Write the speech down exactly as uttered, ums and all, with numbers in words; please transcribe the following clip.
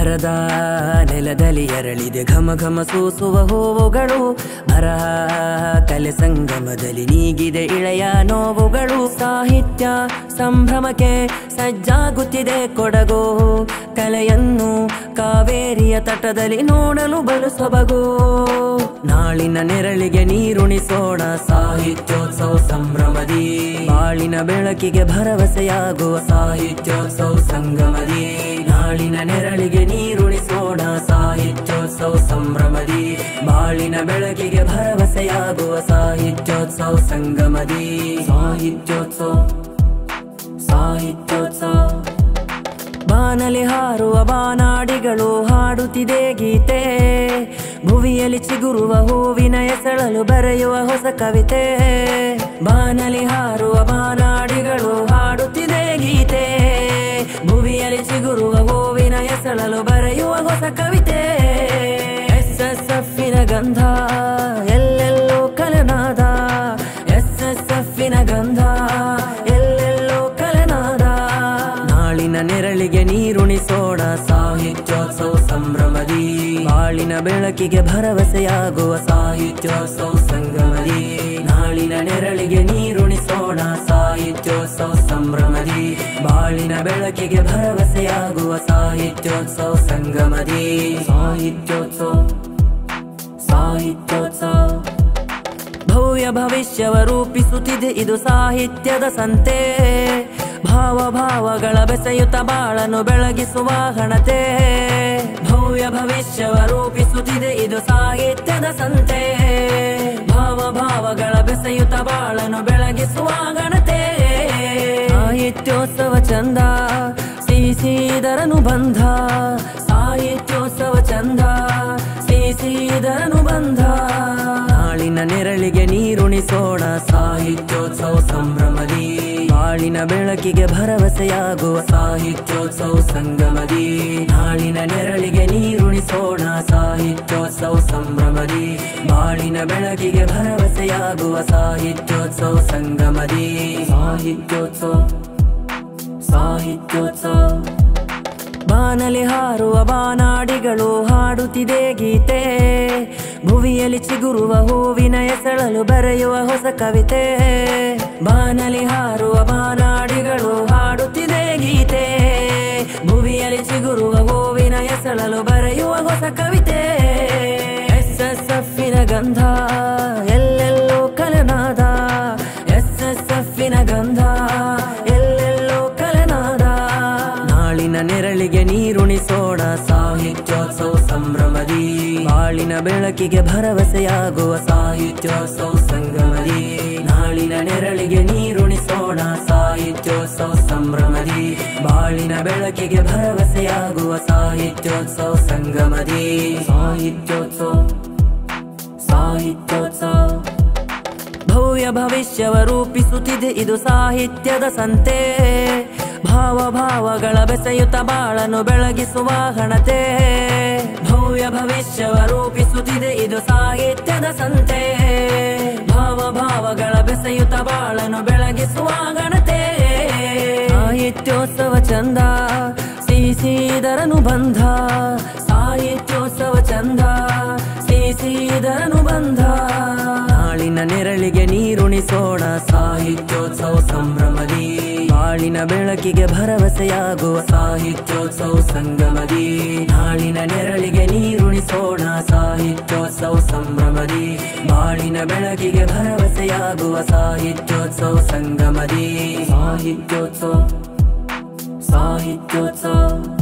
ಭರದ ನೆಲದಲ್ಲಿ ಎರಳಿದೆ ಘಮ ಘಮ ಸೂಸುವ ಹೂವುಗಳು ಬರಹ ಕಲೆ ಸಂಗಮದಲ್ಲಿ ನೀಗಿದೆ ಇಳೆಯ ನೋವುಗಳು ಸಾಹಿತ್ಯ ಸಂಭ್ರಮಕ್ಕೆ ಸಜ್ಜಾಗುತ್ತಿದೆ ಕೊಡಗು ಕಲೆಯನ್ನು ಕಾವೇರಿಯ ತಟದಲ್ಲಿ ನೋಡಲು ಬಲು ಸೊಬಗು ನಾಳಿನ ನೆರಳಿಗೆ ನೀರುಣಿಸೋಣ ಸಾಹಿತ್ಯೋತ್ಸವ ಸಂಭ್ರಮದಿ ಬಾಳಿನ ಬೆಳಕಿಗೆ ಭರವಸೆಯಾಗುವ ಸಾಹಿತ್ಯೋತ್ಸವ ಸಂಗಮದಿ ನಾಳಿನ ನೆರಳಿಗೆ ನೀರುಣಿಸೋಣ ಸಾಹಿತ್ಯೋತ್ಸವ ಸಂಭ್ರಮದಿ ಬಾಳಿನ ಬೆಳಕಿಗೆ ಭರವಸೆಯಾಗುವ ಸಾಹಿತ್ಯೋತ್ಸವ ಸಂಗಮದಿ ಸಾಹಿತ್ಯೋತ್ಸವ ಸಾಹಿತ್ಯೋತ್ಸವ ಬಾನಲಿ ಹಾರುವ ಬಾನಾಡಿಗಳು ಹಾಡುತ್ತಿದೆ ಗೀತೆ ಭುವಿಯಲ್ಲಿ ಚಿಗುರುವ ಹೂವಿನ ಎಸಳಲು ಬರೆಯುವ ಹೊಸ ಕವಿತೆ ಬಾನಲಿ ಹಾರುವ ಬಾನಾಡಿಗಳು ಹಾಡುತ್ತಿದೆ ಗೀತೆ ಭುವಿಯಲ್ಲಿ ಚಿಗುರುವ ಹೂವಿನ ಎಸಳಲು ಬರೆಯುವ ಹೊಸ ಕವಿತೆ ಎಸ್ ಎಸ್ ಎಫ್ಫಿನ ಗಂಧ ಎಲ್ಲೆಲ್ಲೋ ಕಲೆನಾದ ಎಸ್ ಎಸ್ ಎಫ್ಫಿನ ಗಂಧ ಎಲ್ಲೆಲ್ಲೋ ಕಲೆನಾದ ನಾಳಿನ ನೆರಳಿಗೆ ನೀರುಣಿಸೋಣ ಸಾಹಿತ್ಯೋತ್ಸವ ಸಂಭ್ರಮದಿ ಬಾಳಿನ ಬೆಳಕಿಗೆ ಭರವಸೆಯಾಗುವ ಸಾಹಿತ್ಯೋತ್ಸವ ಸಂಗಮದಿ ನಾಳಿನ ನೆರಳಿಗೆ ನೀರುಣಿಸೋಣ ಸಾಹಿತ್ಯೋತ್ಸವ ಸಂಭ್ರಮದಿ ಬಾಳಿನ ಬೆಳಕಿಗೆ ಭರವಸೆಯಾಗುವ ಸಾಹಿತ್ಯೋತ್ಸವ ಸಂಗಮದಿ ಸಾಹಿತ್ಯೋತ್ಸವ ಸಾಹಿತ್ಯೋತ್ಸವ ಭವ್ಯ ಭವಿಷ್ಯವ ರೂಪಿಸುತ್ತಿದೆ ಇದು ಸಾಹಿತ್ಯದ ಸಂತೆ ಭಾವ ಭಾವಗಳ ಬೆಸೆಯುತ್ತ ಬಾಳನ್ನು ಬೆಳಗಿಸುವ ಹಣತೆ ಭವ್ಯ ಭವಿಷ್ಯವ ರೂಪಿಸುತ್ತಿದೆ ಇದು ಸಾಹಿತ್ಯದ ಸಂತೆ ಭಾವ ಭಾವಗಳ ಬೆಸೆಯುತ್ತ ಬಾಳನ್ನು ಬೆಳಗಿಸುವ ಗಣತೆ ಸಾಹಿತ್ಯೋತ್ಸವ ಚಂದ ಸಿಹಿಸಿದರನು ಬಂಧ ಸಾಹಿತ್ಯೋತ್ಸವ ಚಂದ ಸಿಹಿಸಿದರನು ಬಂಧ ನಾಳಿನ ನೆರಳಿಗೆ ನೀರುಣಿಸೋಣ ಸಾಹಿತ್ಯೋತ್ಸವ ಸಂಭ್ರಮದಿ ಬಾಳಿನ ಬೆಳಕಿಗೆ ಭರವಸೆಯಾಗುವ ಸಾಹಿತ್ಯೋತ್ಸವ ಸಂಗಮದಿ ನಾಳಿನ ನೆರಳಿಗೆ ನೀರುಣಿಸೋಣ ಸಾಹಿತ್ಯೋತ್ಸವ ಸಂಭ್ರಮದಿ ಬಾಳಿನ ಬೆಳಕಿಗೆ ಭರವಸೆಯಾಗುವ ಸಾಹಿತ್ಯೋತ್ಸವ ಸಂಗಮದಿ ಸಾಹಿತ್ಯೋತ್ಸವ ಸಾಹಿತ್ಯೋತ್ಸವ ಬಾನಲಿ ಹಾರುವ ಬಾನಾಡಿಗಳು ಹಾಡುತ್ತಿದೆ ಗೀತೆ ಭುವಿಯಲ್ಲಿ ಚಿಗುರುವ ಹೂವಿನ ಎಸಳಲು ಬರೆಯುವ ಹೊಸ ಕವಿತೆ ಬಾನಲಿ ಹಾರುವ ಬಾನಾಡಿಗಳು ಹಾಡುತ್ತಿದೆ ಗೀತೆ ಭುವಿಯಲ್ಲಿ ಚಿಗುರುವ ಹೂವಿನ ಎಸಳಲು ಬರೆಯುವ ಹೊಸ ಕವಿತೆ ಎಸ್ ಎಸ್ ಎಫ್ಫಿನ ಗಂಧ ಎಲ್ಲೆಲ್ಲೋ ಕಲೆನಾದ ಎಸ್ ಎಸ್ ಎಫ್ಫಿನ ಗಂಧ ಎಲ್ಲೆಲ್ಲೋ ಕಲೆನಾದ ನಾಳಿನ ನೆರಳಿಗೆ ನೀರುಣಿಸೋಣ ಸಾಹಿತ್ಯೋತ್ಸವ ಸಂಭ್ರಮದಿ ಬಾಳಿನ ಬೆಳಕಿಗೆ ಭರವಸೆಯಾಗುವ ಸಾಹಿತ್ಯೋತ್ಸವ ಸಂಗಮದಿ ನಾಳಿನ ನೆರಳಿಗೆ ನೀರುಣಿಸೋಣ ಸಾಹಿತ್ಯೋತ್ಸವ ಸಂಭ್ರಮದಿ ಬಾಳಿನ ಬೆಳಕಿಗೆ ಭರವಸೆಯಾಗುವ ಸಾಹಿತ್ಯೋತ್ಸವ ಸಂಗಮದಿ ಸಾಹಿತ್ಯೋತ್ಸವ ಸಾಹಿತ್ಯೋತ್ಸವ ಭವ್ಯ ಭವಿಷ್ಯವ ರೂಪಿಸುತ್ತಿದೆ ಇದು ಸಾಹಿತ್ಯದ ಸಂತೆ ಭಾವ ಭಾವಗಳ ಬೆಸೆಯುತ್ತ ಬಾಳನ್ನು ಬೆಳಗಿಸುವ ಹಣತೆ ಭವ್ಯ ಭವಿಷ್ಯವ ರೂಪಿಸುತ್ತಿದೆ ಇದು ಸಾಹಿತ್ಯದ ಸಂತೆ ಭಾವ ಭಾವಗಳ ಬೆಸೆಯುತ್ತ ಬಾಳನ್ನು ಬೆಳಗಿಸುವ ಗಣತೆ ಸಾಹಿತ್ಯೋತ್ಸವ ಚಂದ ಸಿಹಿಸಿದರನು ಬಂಧ ಸಾಹಿತ್ಯೋತ್ಸವ ಚಂದ ಸಿಹಿಸಿದರನು ಬಂಧ ನಾಳಿನ ನೆರಳಿಗೆ ನೀರುಣಿಸೋಣ ಸಾಹಿತ್ಯೋತ್ಸವ ಸಂಭ್ರಮದಿ ಬಾಳಿನ ಬೆಳಕಿಗೆ ಭರವಸೆಯಾಗುವ ಸಾಹಿತ್ಯೋತ್ಸವ ಸಂಗಮದಿ ನಾಳಿನ ನೆರಳಿಗೆ ನೀರುಣಿಸೋಣ ಸಾಹಿತ್ಯೋತ್ಸವ ಸಂಭ್ರಮದಿ ಬಾಳಿನ ಬೆಳಕಿಗೆ ಭರವಸೆಯಾಗುವ ಸಾಹಿತ್ಯೋತ್ಸವ ಸಂಗಮದಿ ಸಾಹಿತ್ಯೋತ್ಸವ ಸಾಹಿತ್ಯೋತ್ಸವ